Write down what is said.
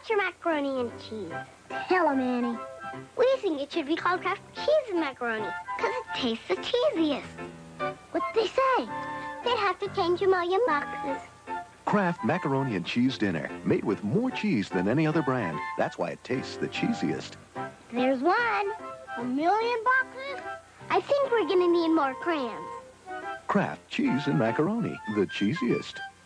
What's your macaroni and cheese? Tell him, Annie. We think it should be called Kraft cheese and macaroni, because it tastes the cheesiest. What'd they say? They'd have to change a million boxes. Kraft Macaroni and Cheese Dinner, made with more cheese than any other brand. That's why it tastes the cheesiest. There's one. 1,000,000 boxes? I think we're going to need more crayons. Kraft Cheese and Macaroni, the cheesiest.